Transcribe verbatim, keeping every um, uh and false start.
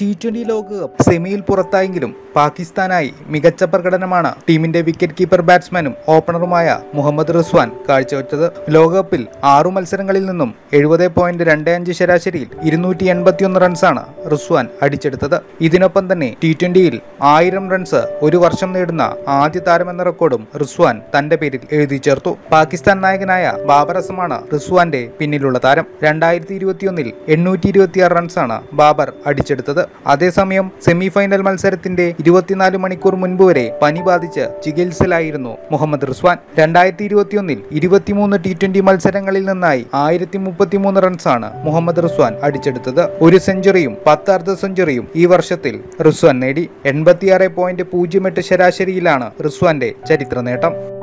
T twenty ലോകകപ്പ് സെമിയിൽ പുറത്തായെങ്കിലും പാകിസ്ഥാനായി മികച്ച പ്രകടനമാണ് ടീമിന്റെ വിക്കറ്റ് കീപ്പർ ബാറ്റ്സ്മാനും ഓപ്പണറുമായ മുഹമ്മദ് റിസ്വാൻ കാഴ്ചവെച്ചത്. ലോകകപ്പിൽ ആറു മത്സരങ്ങളിൽ നിന്നും എഴുപത് പോയിന്റ് രണ്ട് അഞ്ച് ശരാശരിയിൽ ഇരുന്നൂറ്റി എൺപത്തിയൊന്ന് റൺസാണ് റിസ്വാൻ അടിച്ചെടുത്തത്. ഇതിനൊപ്പം തന്നെ ടി ട്വന്റിയിൽ ആയിരം റൺസ് ഒരു വർഷം നേടുന്ന ആദ്യ താരമെന്ന റെക്കോർഡും റിസ്വാൻ തന്റെ പേരിൽ എഴുതി ചേർത്തു. പാകിസ്ഥാൻ നായകനായ ബാബർ അസമാണ് റിസ്വാന്റെ പിന്നിലുള്ള താരം. രണ്ടായിരത്തി ഇരുപത്തിയൊന്നിൽ എണ്ണൂറ്റി ഇരുപത്തിയാറ് റൺസാണ് ബാബർ അടിച്ചെടുത്തത്. അതേസമയം സെമി ഫൈനൽ മത്സരത്തിന്റെ ഇരുപത്തിനാല് മണിക്കൂർ മുൻപ് വരെ പനി ബാധിച്ച് ചികിത്സയിലായിരുന്നു മുഹമ്മദ് റിസ്വാൻ. രണ്ടായിരത്തി ഇരുപത്തിയൊന്നിൽ ഇരുപത്തിമൂന്ന് ടി ട്വന്റി മത്സരങ്ങളിൽ നിന്നായി ആയിരത്തി മുപ്പത്തിമൂന്ന് റൺസാണ് മുഹമ്മദ് റിസ്വാൻ അടിച്ചെടുത്തത്. ഒരു സെഞ്ചുറിയും പത്ത് അർദ്ധ സെഞ്ചുറിയും ഈ വർഷത്തിൽ റിസ്വാൻ നേടി. എൺപത്തിയാറ് പോയിന്റ് പൂജ്യം എട്ട് ശരാശരിയിലാണ് റിസ്വാന്റെ ചരിത്ര നേട്ടം.